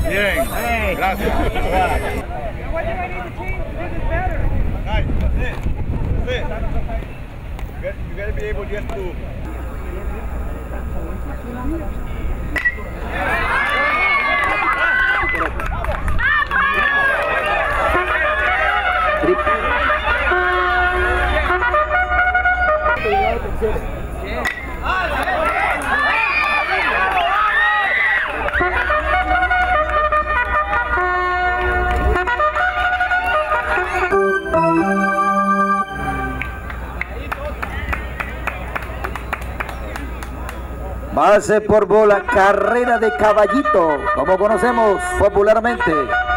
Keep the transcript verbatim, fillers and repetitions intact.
Bien, gracias. You gotta be able just to. Base por bola, carrera de caballito, como conocemos popularmente.